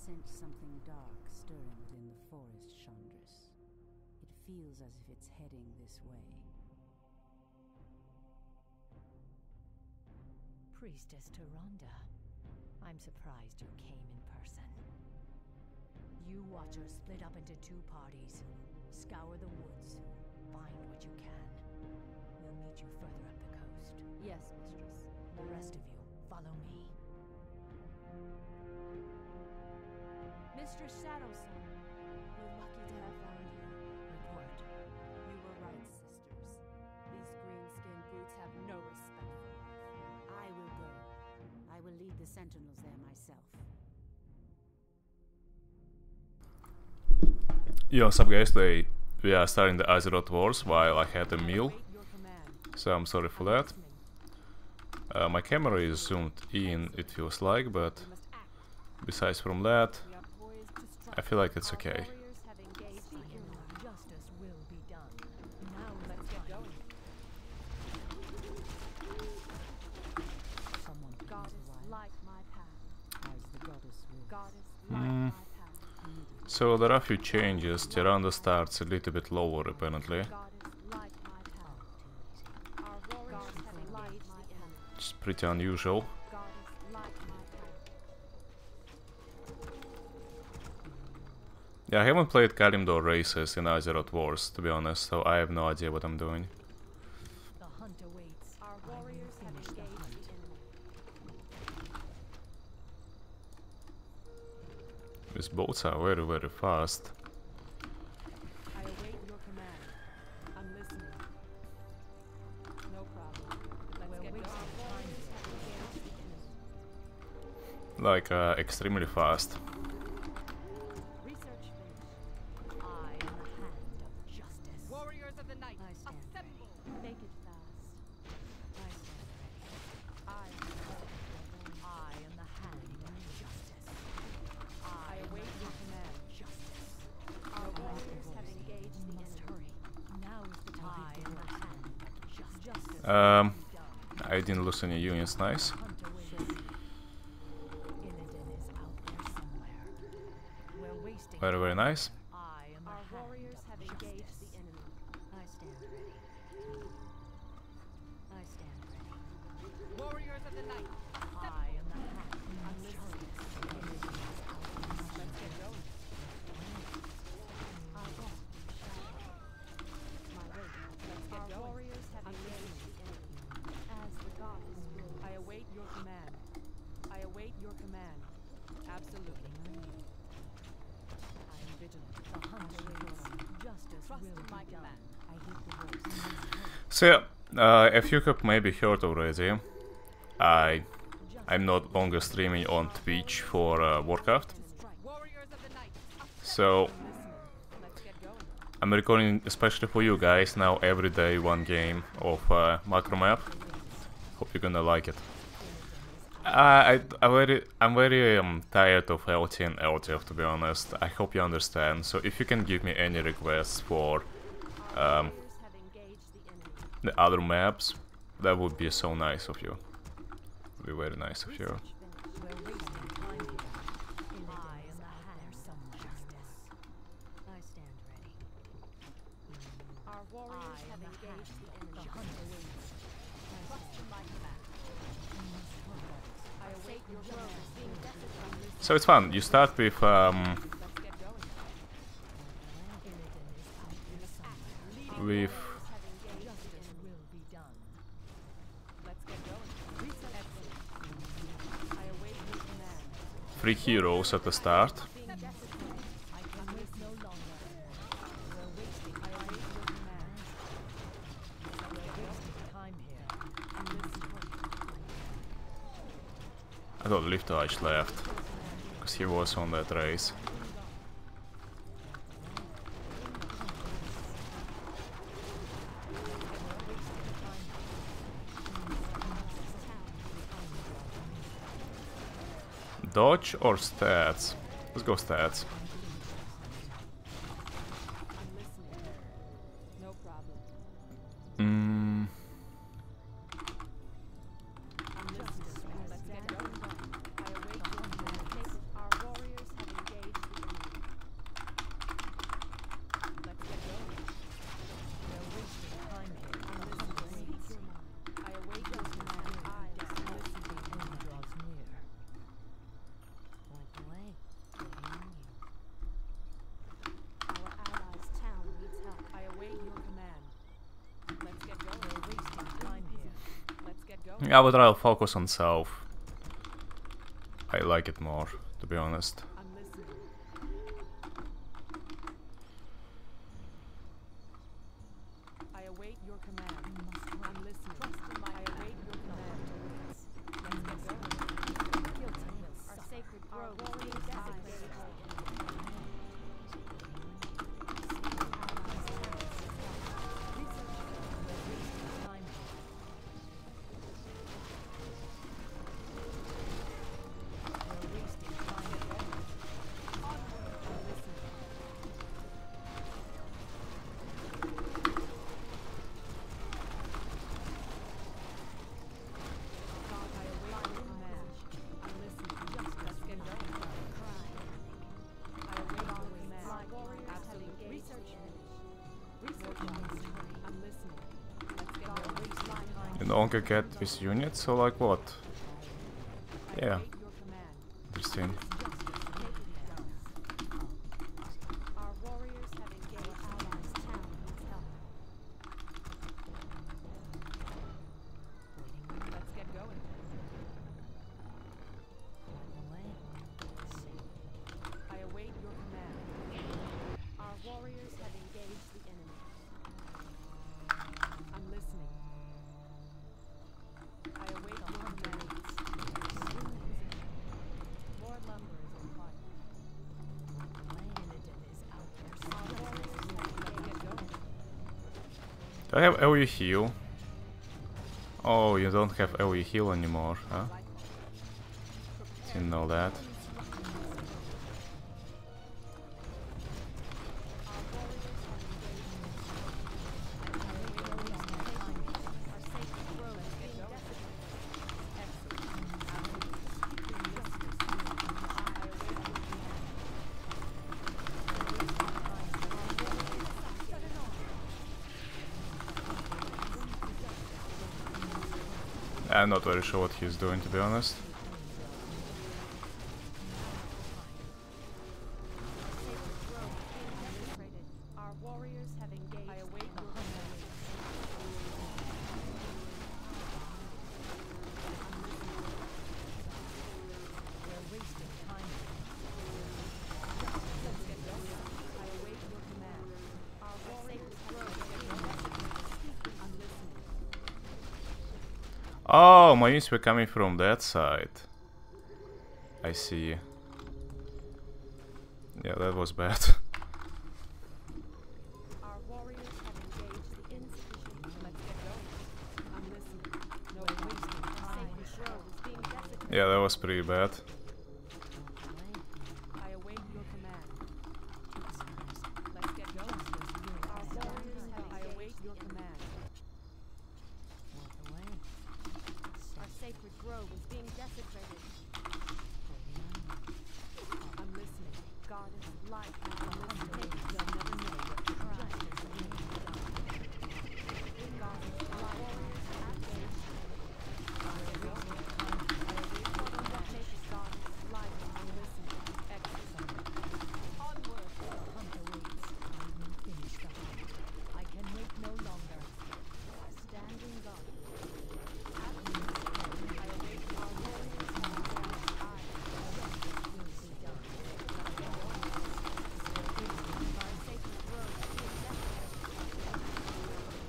sense something dark stirring within the forest, Chandris. It feels as if it's heading this way. Priestess Tyrande, I'm surprised you came in person. You Watchers split up into two parties. Scour the woods. Find what you can. We'll meet you further up the coast. Yes, mistress. The rest of you, follow me. Mistress Shadowsun, we're lucky to have found you. Report. You were right, sisters. These green-skinned brutes have no respect for life. I will go. I will lead the sentinels there myself. Yo, what's up guys, today we are starting the Azeroth Wars while I had a meal, so I'm sorry for that. My camera is zoomed in, it feels like, but besides from that, I feel like it's okay. So there are a few changes. Tyrande starts a little bit lower apparently. It's pretty unusual. Yeah, I haven't played Kalimdor races in Azeroth Wars, to be honest, so I have no idea what I'm doing. These boats are very, very fast. I await your command. I'm listening. No problem. Let's get going. Like, extremely fast. Research finished. I am the hand of justice. Warriors of the night, assemble! Make it fast. I am the hand of justice. I await your command. Justice. Our warriors have engaged the enemy. Now is the time. I am the hand of justice. I didn't lose any units, nice. Very, very nice. Our warriors have engaged the enemy. I stand ready. I stand ready. Warriors of the night, I am the hand of justice. let's get going. I walk in shadow. My way. Let's get going. Warriors have engaged the enemy. As the goddess will. I await your command. I await your command. Absolutely. I am vigilant. The hunt awaits. Justice Trust will in my be done. command. I hear the voice. So, if you have maybe heard already, I'm no longer streaming on Twitch for Warcraft. Warriors of the night. So, Let's get going. I'm recording especially for you guys now every day one game of Macro Map. Hope you're gonna like it. I'm very tired of LT and LTF, to be honest. I hope you understand. So if you can give me any requests for Warriors have engaged the enemy. the other maps, that would be so nice of you. Would be very nice of you. We're wasting time here. I am the hand of justice. I stand ready. Our warriors have engaged the enemy. The hunt awaits. Trust in my command. I await your command. So it's fun. You start with Let's get going. with Have engaged the Justice enemy. will be done. Let's get going. Excellent. I await your command. 3 heroes at the start. I can wait no longer. We're wasting I await your command. time here. I thought Liftarch left because he was on that race. Dodge or stats? Let's go stats. I'm listening. No problem. Mm, I'm listening. Let's get going. I await your command. Our warriors have Yeah, but I'll focus on south. I like it more, to be honest. I'm listening. I await your command. I'm listening. I await your command. Let's get going. Our sacred grove is being desecrated. You no longer get this unit, so like what? Yeah. Interesting. Our warriors have engaged allies' town needs help. Let's get going. I await your command. Our warriors have engaged the enemy. I'm listening. I await your command. More lumber is required. Our warriors have engaged. Let's get going. Do I have AoE heal? Oh, you don't have AoE heal anymore, huh? Didn't know that. I'm not very sure what he's doing, to be honest. Our warriors have engaged. I await your command. We're wasting time. Let's get going. I await your command. Our warriors have engaged. I'm listening. Oh, my units were coming from that side. I see. Yeah, that was bad. Our warriors have engaged the insufficient. Let's get going. I'm listening. No wasting time. Sacred grove is being desecrated. Yeah, that was pretty bad. I await your command. Let's get going. Our warriors have. I await your command. Our sacred grove is being desecrated. I'm listening. Goddess, light, I'm listening. They'll never know what to cry. Goddess, our warriors have engaged. I await your command. Goddess, light, I'm listening. Excellent. Onward. Hunter waits. Finish the hunt. I can wait no longer. Standing guard. I await our warriors have engaged. Will be done. Our sacred grove is being desecrated.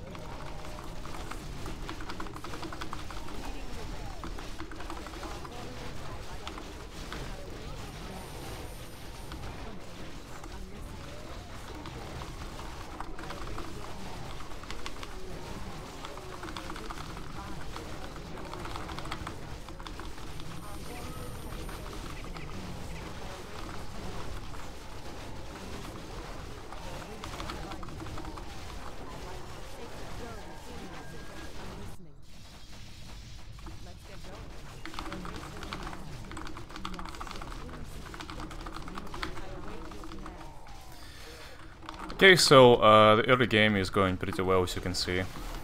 Okay, so the early game is going pretty well, as you can see.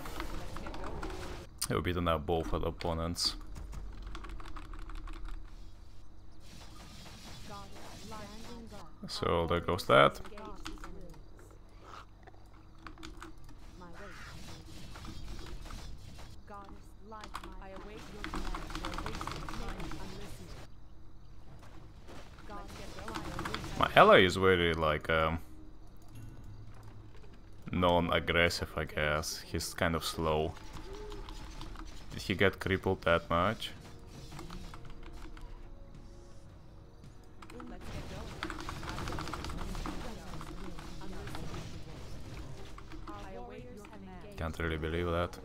We've beaten up both other opponents. So there goes that. Goddess, light, I await Ally is very like non-aggressive, I guess. He's kind of slow. Did he get crippled that much? Can't really believe that.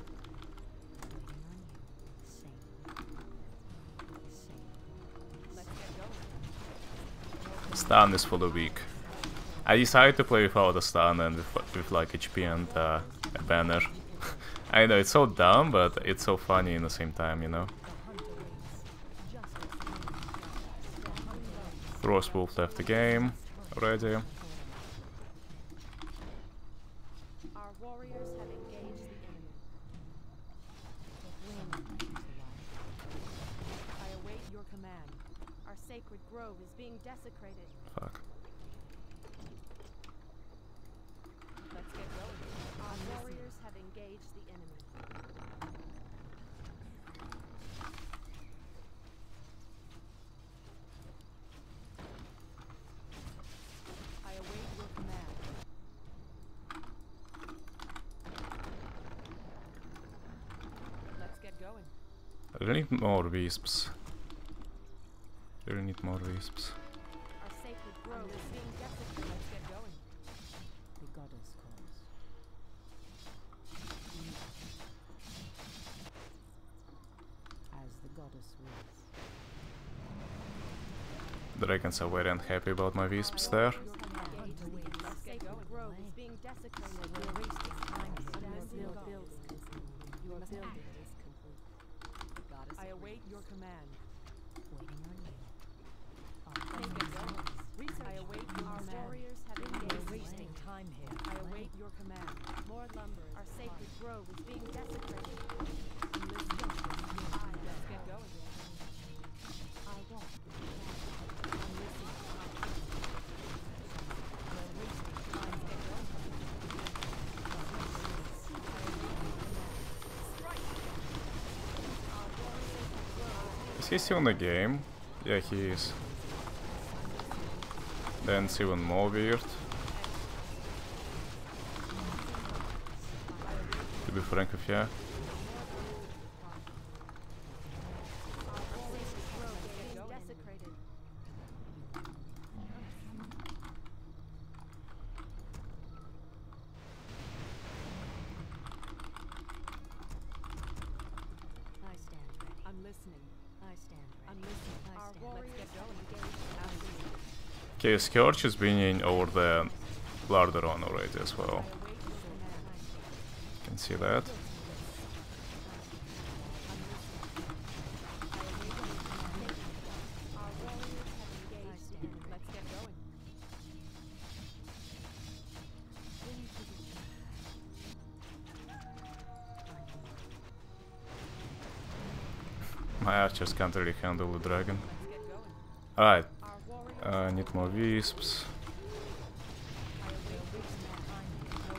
Stun is for the weak. I decided to play without a stun and with like HP and a banner. I know it's so dumb, but it's so funny in the same time, you know. Frostwolf left the game already. Our warriors have engaged the enemy. I await your command. Our sacred grove is being desecrated. Fuck. Let's get going. Our warriors have engaged the enemy. I await your command. Let's get going. I really need more wisps. I really need more wisps. Our sacred grove is being desecrated. Let's get going. The goddess calls. As the goddess wills. The dragons are very unhappy about my wisps there. Our sacred grove is being desecrated. We're wasting time here. Your building is complete. I await your command. Waiting on you. Let's get going. I await your command. Warriors have engaged. We're wasting time here. I await your command. More lumber. Our sacred grove is being desecrated. Let's get going. I walk. I'm listening. We're wasting time. Let's get going. Is he still in the game? Yeah, he is. Then it's even more weird. To be frank with you. Desecrated. I stand ready. I'm listening. I stand ready. I'm listening. Our warriors get going. Absolutely. Okay, Scourge is winning over the Larderon already as well. I await your command. You can see that. Our warriors have engaged. Let's get going. My archers can't really handle the dragon. Let's get going. Alright, Our warriors I need more wisps. I await your command.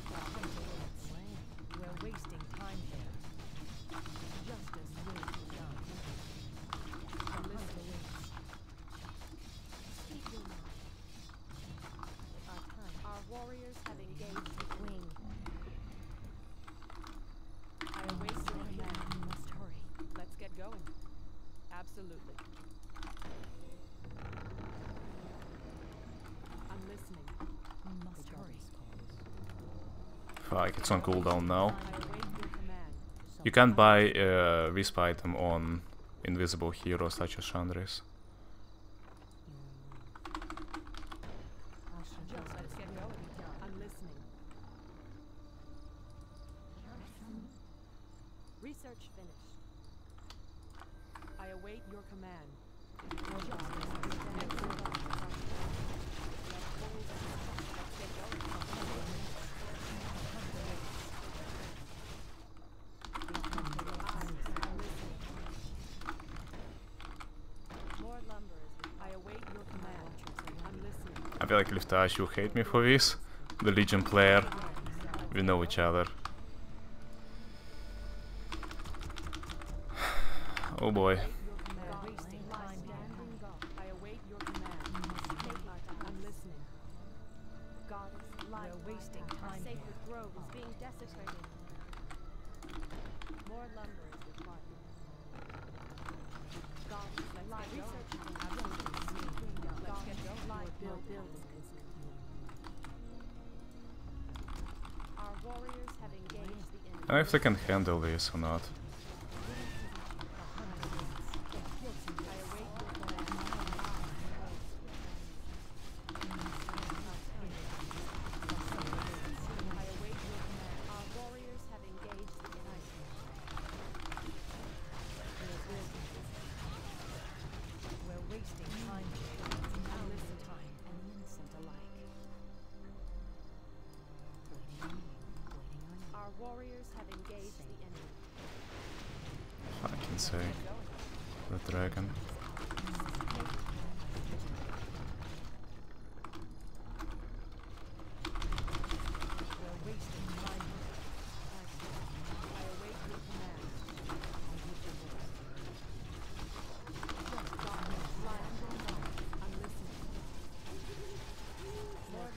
We're wasting time here. Justice will be done. I'm listening. Speak your mind. Our time. Our warriors have engaged. Wing. I await your command. You must hurry. Let's get going. Absolutely. I'm listening. You The must hurry. goddess calls. Fuck, it's on cooldown now. I await your command. You can buy a wisp item on invisible heroes such as Chandris. Let's get going. I'm listening. Research finished. I await your command. More lumber. I await your command. I'm listening. I feel like Liftash, you hate me for this. The Legion player. We know each other. Oh boy. Your command. I await your command. I'm grove is being desecrated. More lumber is required. Gods, light research Let's get going. Light buildings. Our warriors have engaged the enemy. I don't know if they can handle this or not. Warriors have engaged the enemy. I can say the dragon. We're wasting time. I await your command. I'm listening. More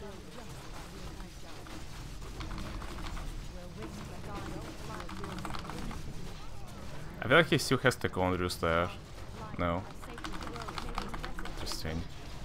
I feel like he still has the Condrius there. No. Interesting.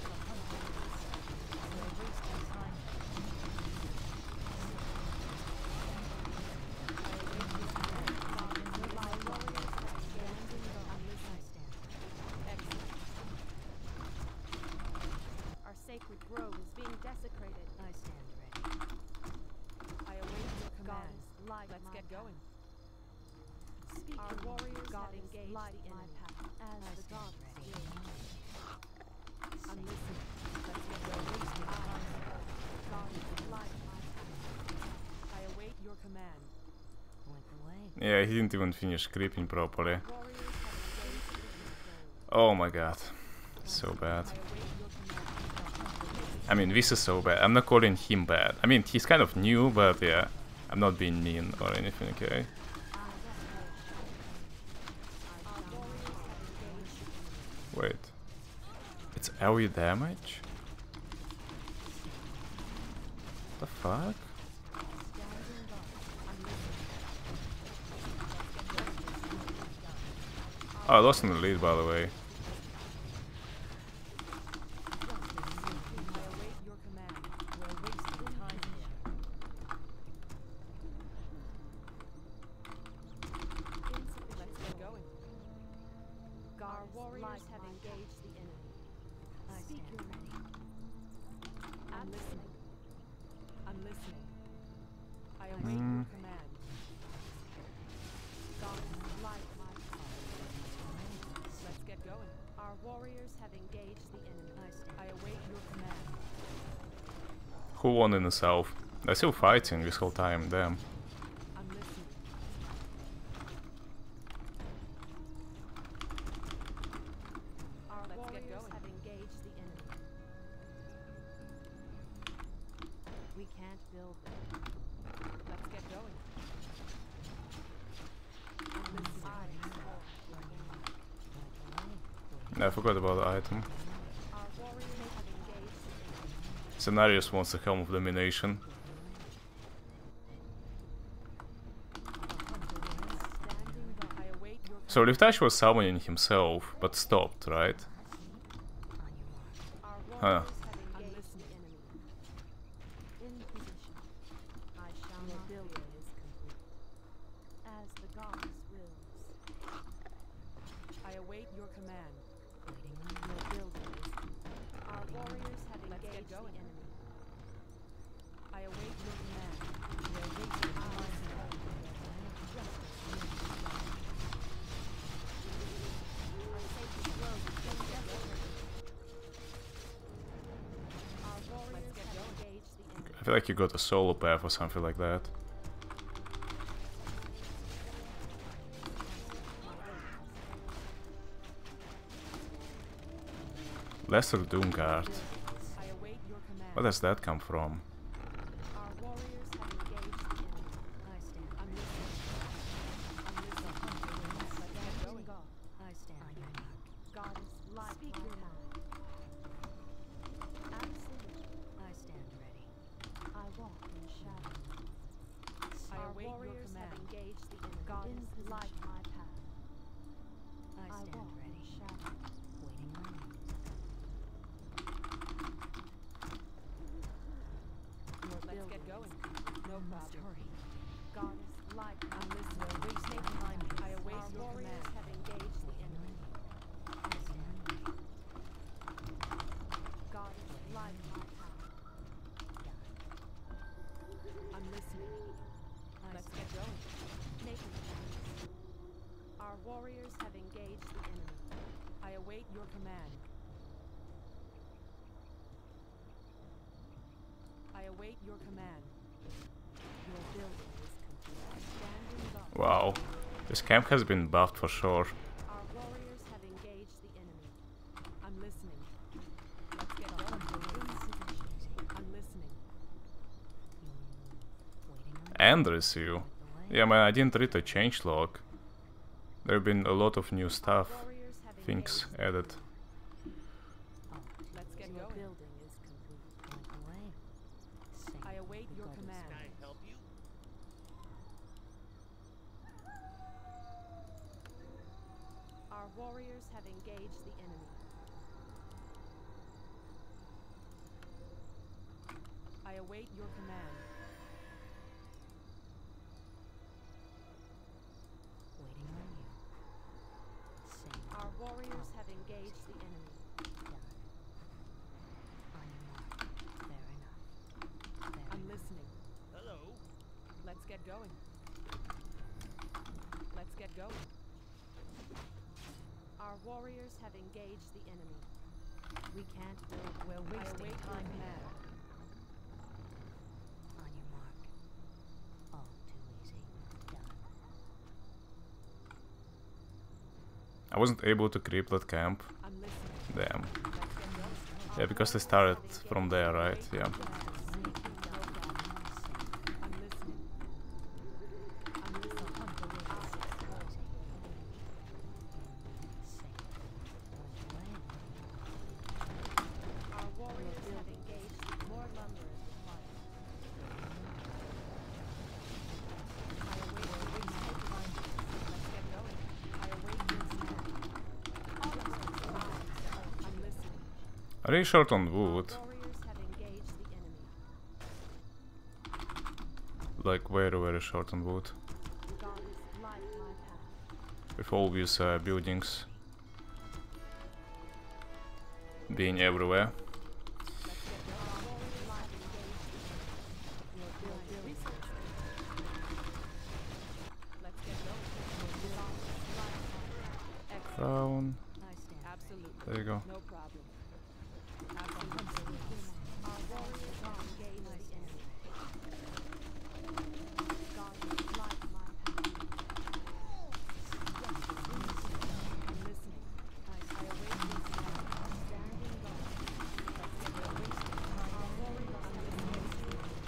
Our sacred grove is being desecrated. I stand ready. I await your command. Let's get going. Our warriors have engaged the enemy. As the gods will. I'm listening. Let's get going. God is light my path. I await your command. Point the way. Yeah, he didn't even finish creeping properly. Warriors have engaged the enemy. Oh my god. So bad. I mean, this is so bad. I'm not calling him bad. I mean, he's kind of new, but yeah. I'm not being mean or anything, okay? Wait. It's AoE damage? The fuck? Oh, I lost in the lead, by the way. Who won in the south? They're still fighting this whole time, damn. I forgot about the item. Cenarius wants the Helm of Domination. So Liftash was summoning himself, but stopped, right? Huh. I feel like you got a solo path or something like that. Lesser Doomguard. Where does that come from? problem. Goddess, light, I'm listening. Wasting time. I await your warriors command. Have engaged the enemy. Goddess, light, my power. I'm listening. Let's get going. Nathan, our warriors have engaged the enemy. I await your command. I await your command. Your building is complete. Standing guard. Wow. This camp has been buffed for sure. Our warriors have engaged the enemy. I'm listening. Let's get going. I'm listening. And resume. Yeah, man, I didn't read the changelog. There have been a lot of new stuff, Warriors have things engaged. added. Let's get Your going. building is complete. Point away. Sing I await the your goddess. command. Can I help you? Our warriors have engaged the enemy. I await your command. Waiting on you. Sing. Our warriors have engaged the enemy. Done. On your mark. Fair enough. Fair I'm enough. listening. Hello. Let's get going. Let's get going. Our warriors have engaged the enemy. We can't build. We're I wasting await your time command. here. On your mark. All too easy. Done. I wasn't able to creep that camp. I'm listening. Damn. Let's get going. Yeah, because they started from there, right? Yeah. I'm listening. I'm listening. Our warriors have engaged. More lumber is required. I await your command. Let's get going. I await your command. I'm listening. Are you short on wood? Our warriors have engaged the enemy. Like very, very short on wood. Goddess, light my path. With all these buildings being everywhere. Let's get going. Our warriors have engaged the enemy. Your building resources. Let's get going. Goddess, light my path. Excellent. Down. I stand. Absolutely. There you go. No problem. Absolutely. Our warriors have engaged the enemy. Goddess, light my path. I'm listening. I await your command. Standing guard. Let's get going. Our warriors have engaged the enemy.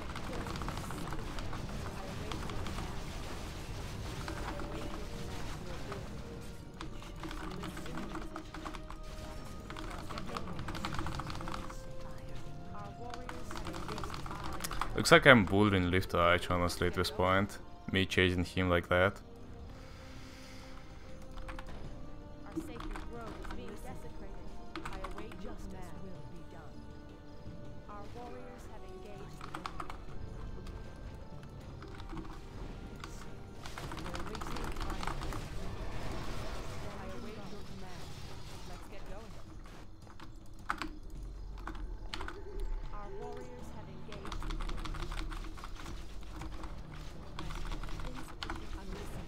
I await your command. I await your command. Your building is complete. I'm listening. Let's get going. Our warriors have engaged the enemy. Looks like I'm bullying Lift Arch honestly at this point. Me chasing him like that. Our sacred grove is being desecrated. I await your command. Will be done. Our warriors have engaged the enemy. We're wasting time. I await your command. Let's get going. Our warriors have engaged the enemy. I'm listening.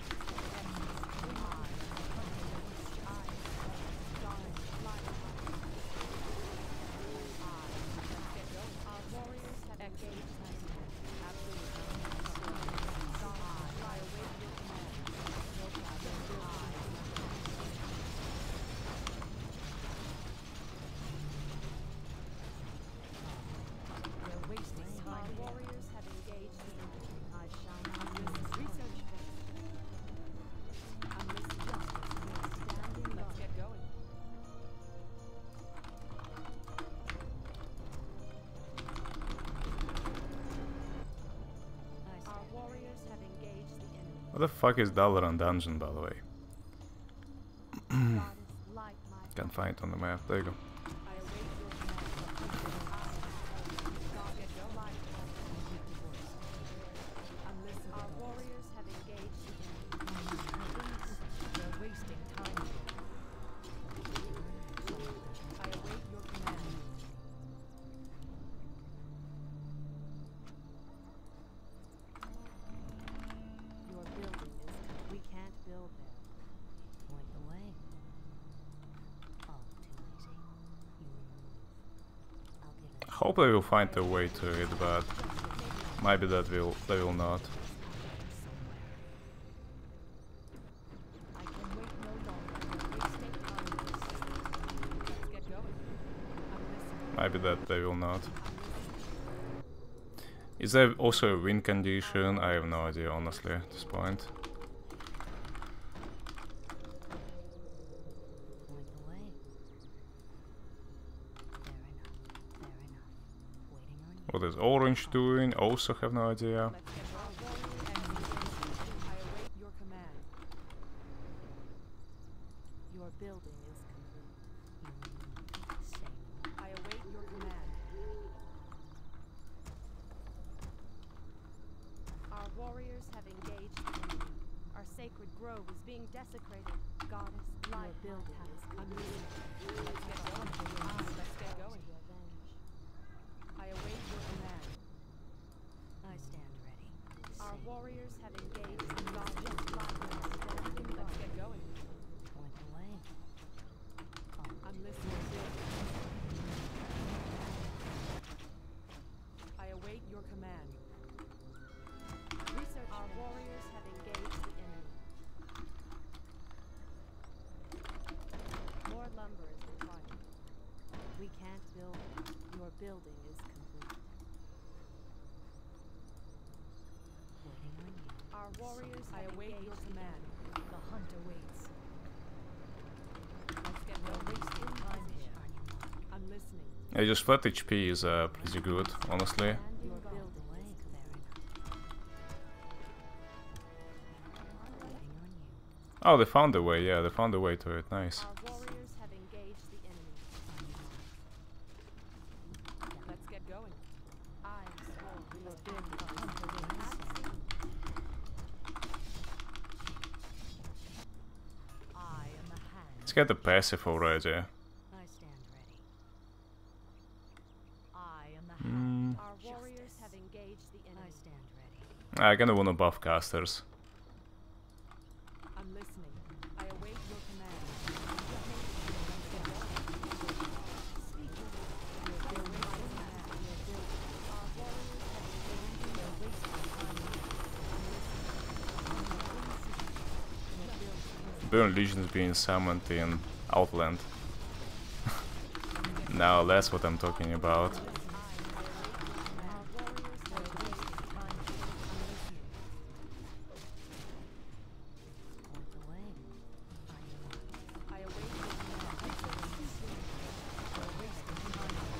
Let's get going. Our warriors have engaged the enemy. What the fuck is Dalaran Dungeon, by the way? Goddess, light my Can't find it on the map. There you go. I await your command. God, get your light. Hope they will find a way to it, but maybe they will not. Maybe that they will not. Is there also a win condition? I have no idea, honestly, at this point. What is Orange doing? Also have no idea. Your building is complete. I await your command. Our warriors have engaged the enemy. Our sacred grove is being desecrated. Goddess, light building is complete. Let's get going. Let's get going. I await your command. I stand ready. Our warriors have engaged the goddess, light building. Let's get going. Point the way. I'm listening. I await your command. Research. Our warriors have engaged the enemy. More lumber is required. We can't build. Your building is complete. Waiting on you. Our warriors. I await your command. The hunt awaits. Let's get We're going. wasting time here. I'm listening. Yeah, just flat HP is pretty good, honestly. Your The building way is is clear enough. Waiting on you. Oh, they found a way, yeah, they found a way to it, nice. Our warriors have engaged the enemy. Let's get going. I swore we will build the hunter wings. I am the hand. Let's get the passive already. I stand ready. I am the hand. Our warriors have engaged the I enemy. stand ready. I kinda wanna buff casters. I'm listening. I await your command. Let's get going. Speak your word. Your building is command. Your building. Our warriors have engaged the enemy. Burn Legion is being summoned in Outland. Now that's what I'm talking about. Our warriors have engaged the enemy. Point the way. I await your command. We're wasting time here.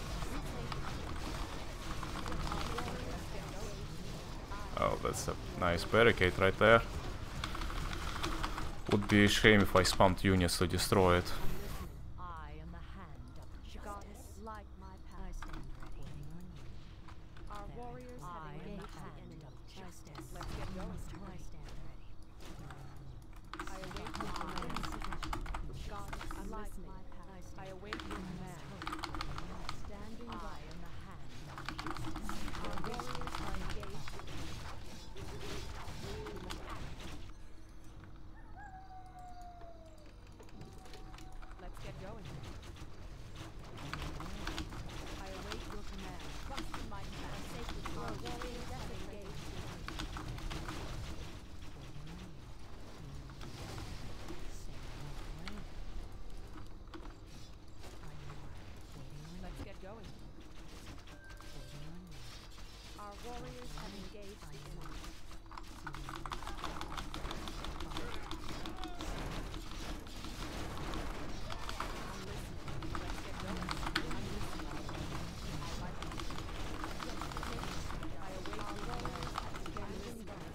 Oh, that's a nice barricade right there. Would be a shame if I spammed units to destroy it. I am the hand of justice. Goddess, light my I path. stand ready. Waiting on you. Our warriors I have am the engaged the hand enemy. of justice. Let's get going. I stand ready. I await your command. Goddess, I'm listening. I await your command. Standing I by. am the hand of justice. Our warriors are engaged the enemy. Let's get going. I await your command. Trust in my command. Sacred grove. Our warriors have engaged the enemy. Let's get going. Our warriors have engaged the enemy. I'm listening. Let's get going. I'm listening. I await your warriors have engaged the enemy.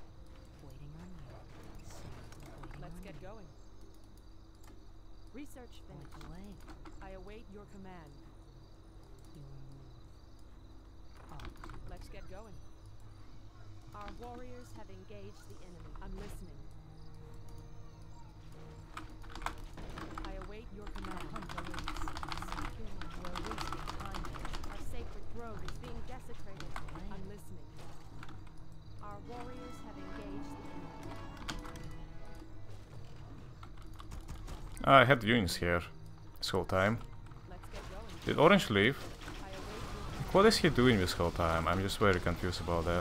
Let's get going. Research finished. I await your command. Let's get going. Our warriors have engaged the enemy. I'm listening. I await your command. We're wasting time here. Our sacred grove is being desecrated. I'm listening. Our warriors have engaged the enemy. I had units here this whole time. Let's get going. Did Orange leave? I await What is he doing this whole time? I'm just very confused about that.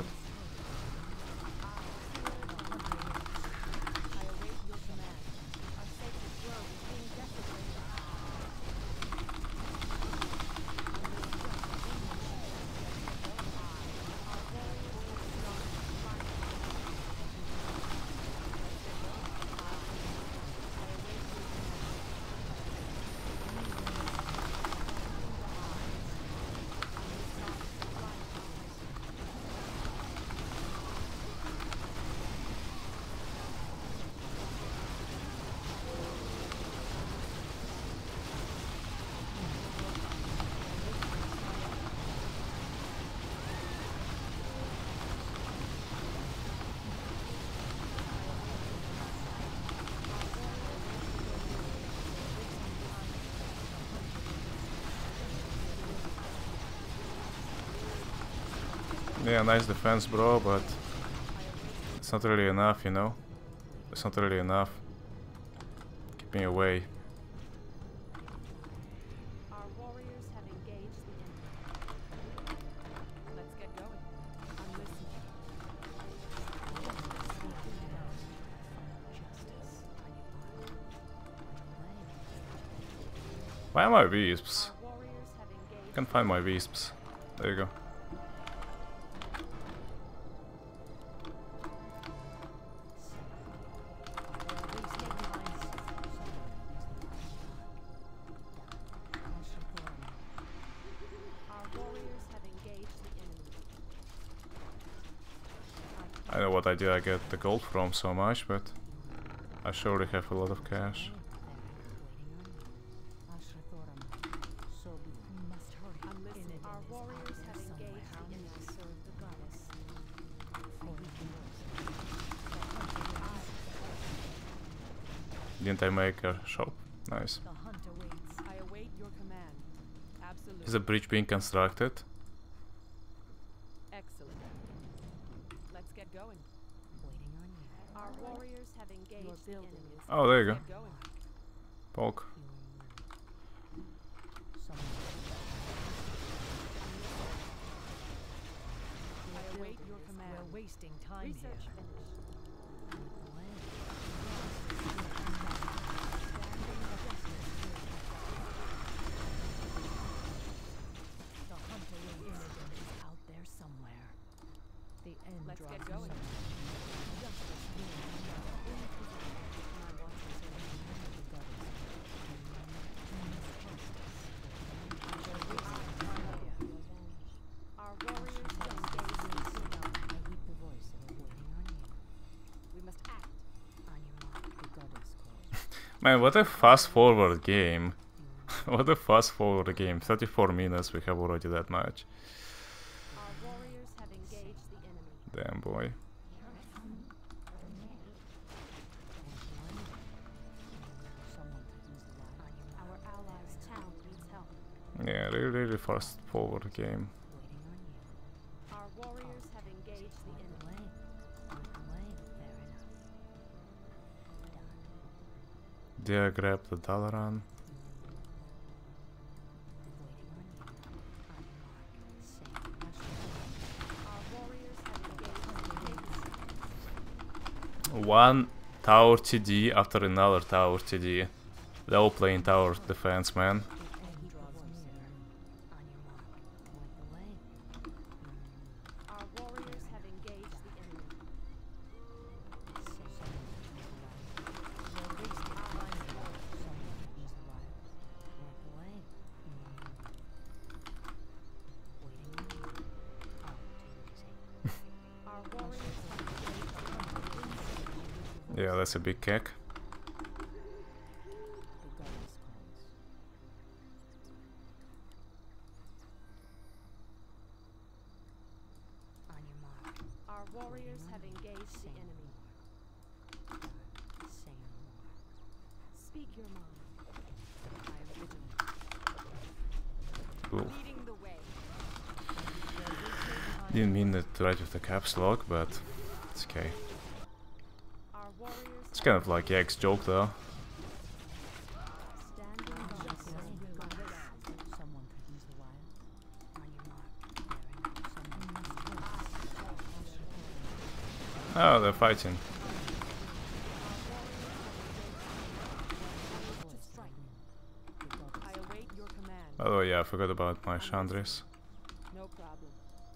Yeah, nice defense, bro, but it's not really enough, you know? It's not really enough. Keep me away. Our warriors have engaged the enemy. Let's get going. I'm listening. Why are my wisps? Our warriors have engaged. I can't find my wisps. There you go. Our warriors have engaged the enemy. I know what idea I get the gold from so much, but I surely have a lot of cash. I'm listening. Our warriors have engaged the enemy. Didn't I make a shop? Nice. The hunt awaits. I await your command. Absolutely. Is the bridge being constructed? Excellent. Let's get going. Waiting on you. Our warriors have engaged the enemy. Oh, there you go. Get going. Polk. I await your command. We're wasting time Research here. finished. The hunt awaits. Is out there somewhere. The end Let's draws get going. near. Justice will be Our warriors have engaged the enemy. I heed the voice of a waiting on you. We must act. On your mark, the goddess calls. Man, what a fast forward game. What a fast forward game. 34 minutes, we have already that much. Our warriors have engaged the enemy. Damn boy. Our allies' town needs help. Yeah, really fast forward game. Our warriors have engaged the enemy. Dare grab the Dalaran. Our warriors have engaged the enemy. One tower TD after another tower TD. They're all playing tower defense, man. Our warriors have engaged the enemy. Our warriors have engaged the enemy. Yeah, that's a big kick. Our warriors have engaged the enemy. Speak your mind. I am vigilant. Ooh. Leading the way. Didn't mean it right with the caps lock, but it's okay. Our warriors It's kind of like Jack's joke though. standing justice will rise. Oh, they're fighting. I await your command. By the way, yeah, I forgot about my Chandris. No problem.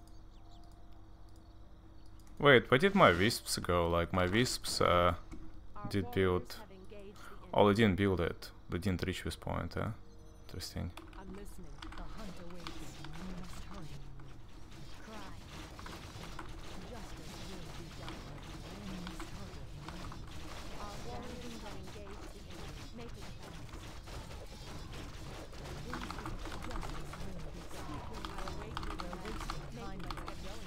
Wait, where did my wisps go? Like, my wisps Our did warriors build... have engaged the enemy. Oh, they didn't build it. They didn't reach this point, huh? Interesting. I'm listening. The hunt awaits. You must hurry. Cry. Justice will be done. You must hurry. Our warriors have engaged the enemy. Make it fast. Justice will be done. I await your We're command. wasting Make time it here. get going.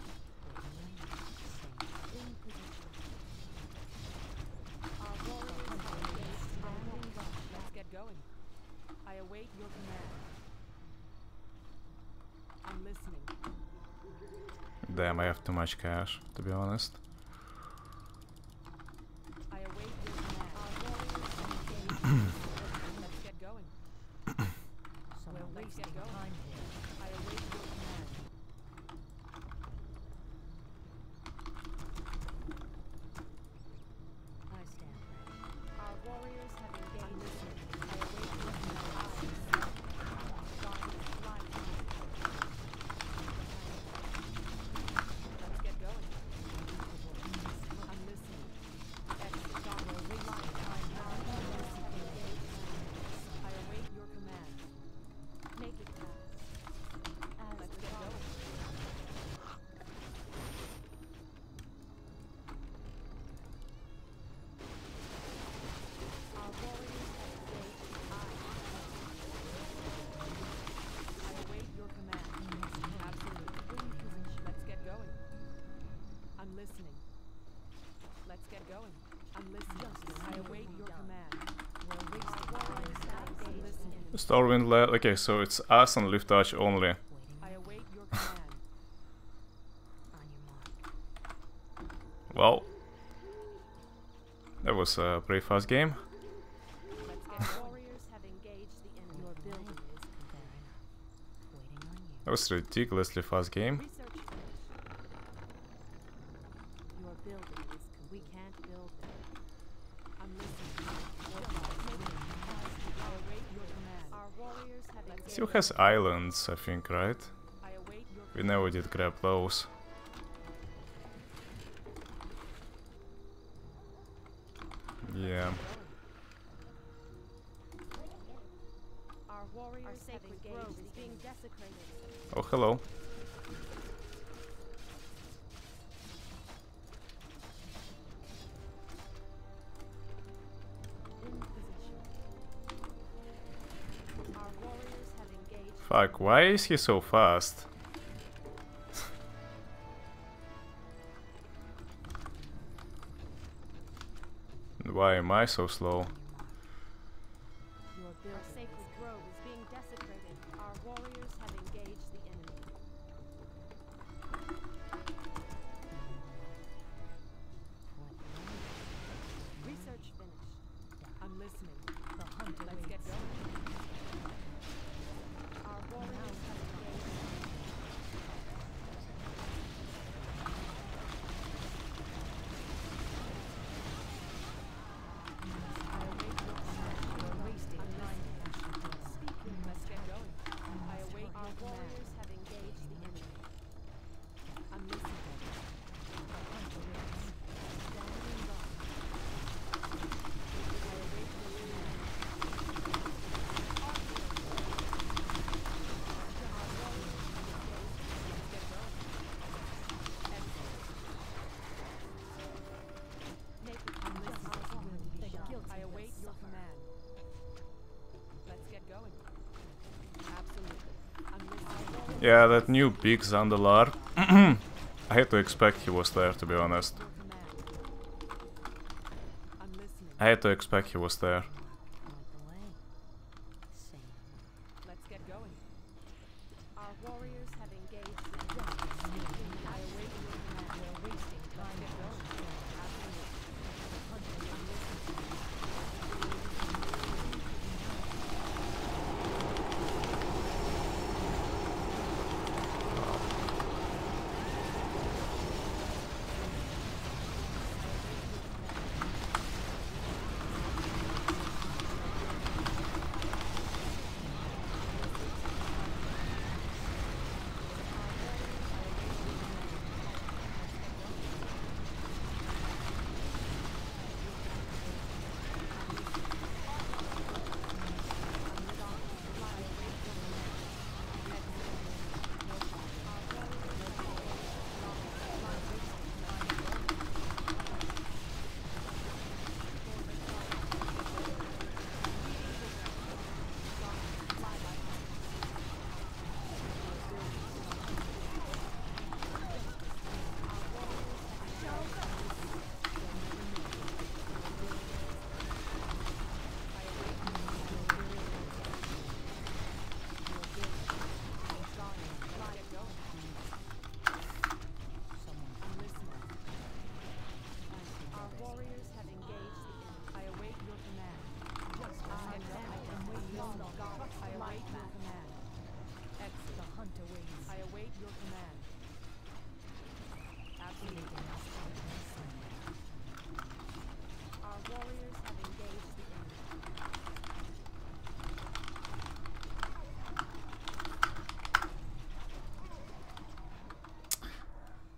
In position. Our warriors have engaged the enemy. Let's get going. I await your command. I'm listening. Damn, I have too much cash, to be honest. I await your command. Our warriors have engaged the enemy. Let's get going. We're wasting time here. I await your command. I stand ready. Our warriors have engaged. I await your command. Let's get going. I'm listening. I await your command. Make it fast. Let's get going. Our warriors have engaged. I await your command. Absolutely. Let's get going. I'm listening. Let's get going. I'm listening. I await your command. We're wasting Our time warriors have engaged. Listening. Stormwind led. Okay, so it's us and Lift Touch only. waiting I await your command. on your mark. Well, that was a pretty fast game. Let's get warriors have engaged the enemy. Your building is Fair enough. Waiting on you. That was a ridiculously fast game. research finished. Your building is we can't build them. I'm listening. I await your command. Our warriors have engaged. Still has islands, I think, right? I await your We never did grab those. Yeah. Our warriors have engaged. Is being desecrated. Oh, hello. In position. Our warriors have engaged. Fuck, why is he so fast? And why am I so slow? Your building. Sacred grove is being desecrated. Our warriors have engaged the enemy. Research finished. I'm listening. The hunt Let's get awaits. going. Our warriors have engaged. I await your command. We're wasting I'm time listening. here. Speaking. Let's get going. I await our warriors have engaged the enemy. I'm listening. The hunt awaits. Standing guard. I await your command. I await your command. Let's get going. Absolutely. I'm listening. Yeah, that new big Zandalar. I had to expect he was there, to be honest. Your command. I'm listening. I had to expect he was there. Point the way. Sing. Let's get going. Our warriors have engaged the enemy. I await your command. We're wasting time Let's get here. going. Absolutely. The hunt I'm awaits. listening.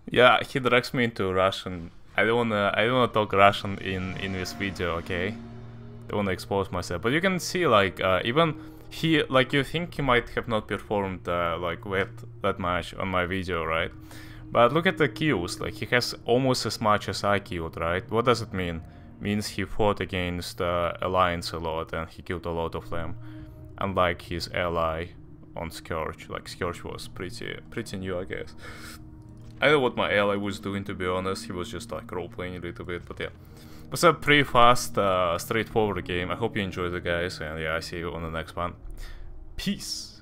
Yeah, he drags me into Russian. I don't wanna talk Russian in this video, okay? Don't wanna expose myself. But you can see, like, even he, like, you think he might have not performed like that much on my video, right? But look at the kills. Like, he has almost as much as I killed, right? What does it mean? Means he fought against Alliance a lot and he killed a lot of them, unlike his ally on Scourge. Like, Scourge was pretty new, I guess. I don't know what my ally was doing, to be honest. He was just like role-playing a little bit, but yeah. It was a pretty fast, straightforward game. I hope you enjoyed it, guys, and yeah, I see you on the next one. Peace!